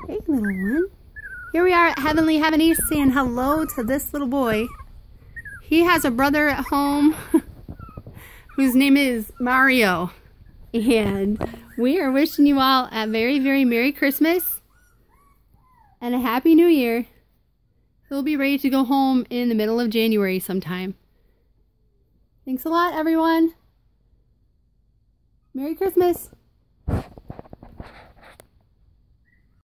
Hey, little one. Here we are at Heavenly Havanese saying hello to this little boy. He has a brother at home whose name is Mario. And we are wishing you all a very, very Merry Christmas and a Happy New Year. He'll be ready to go home in the middle of January sometime. Thanks a lot, everyone. Merry Christmas.